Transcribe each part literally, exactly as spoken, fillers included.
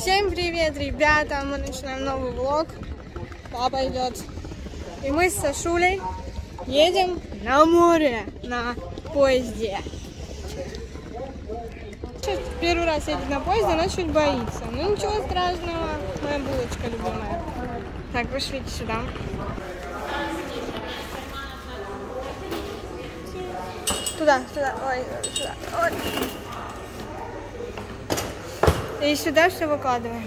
Всем привет, ребята! Мы начинаем новый влог. Папа идет. И мы с Сашулей едем на море на поезде. Сейчас первый раз едет на поезде, она чуть боится. Ну ничего страшного, моя булочка любимая. Так, пошлите сюда. Туда, сюда, ой, сюда, ой. И сюда все выкладываем.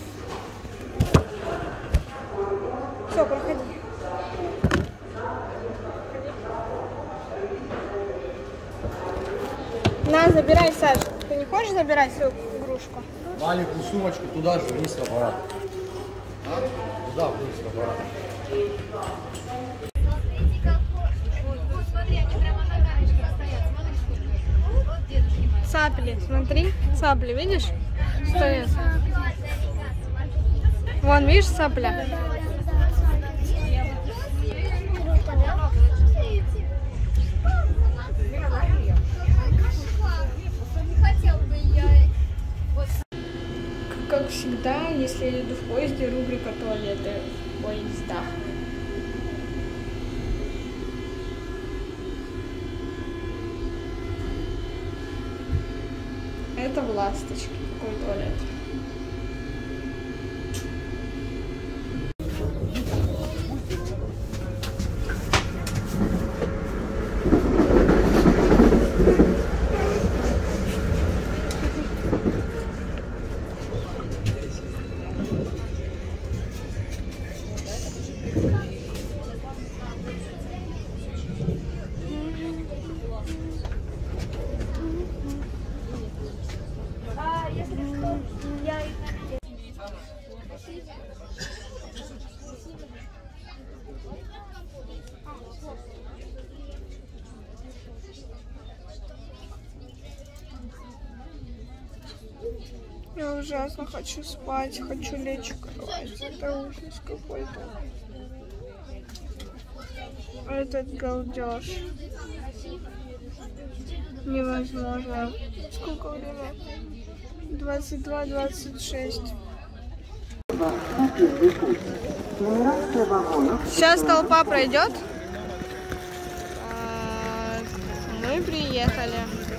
Все, проходи. На, забирай, Саш. Ты не хочешь забирать свою игрушку? Маленькую сумочку туда же, вниз в аппарат. А? Туда, вниз в аппарат. Цапли, смотри, цапли, видишь? Стоят. Вон, видишь, цапля? Как всегда, если я еду в поезде, рубрика туалеты в поездах. Это в «Ласточке». Какой туалет? Я ужасно хочу спать, хочу лечь в кровать. Это ужас какой-то. Этот галдеж. Невозможно. Сколько время? двадцать два двадцать шесть. Сейчас толпа пройдет. Мы приехали.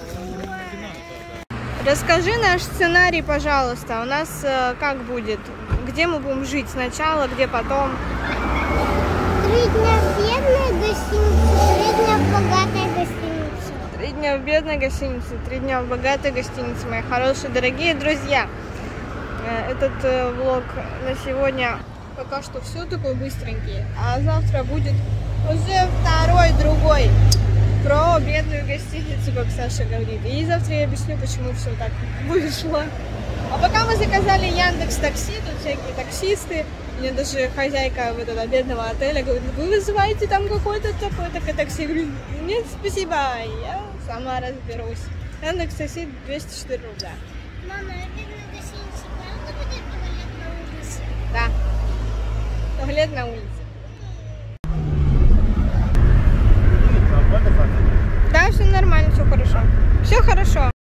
Расскажи наш сценарий, пожалуйста. У нас э, как будет? Где мы будем жить сначала, где потом? Три дня в бедной гостинице, три дня в богатой гостинице. Три дня в бедной гостинице, три дня в богатой гостинице, мои хорошие, дорогие друзья. Э, этот э, влог на сегодня пока что все такой быстренький. А завтра будет уже второй, другой. Про бедную гостиницу, как Саша говорит. И завтра я объясню, почему все так вышло. А пока мы заказали Яндекс.Такси, тут всякие таксисты. Мне даже хозяйка вот этого бедного отеля говорит: вы вызываете там какой-то такой-то такси. Я говорю: нет, спасибо, я сама разберусь. Яндекс.Такси двести четыре рубля. Мама, а бедная гостиница правда будет туалет на улице? Да. Туалет на улице.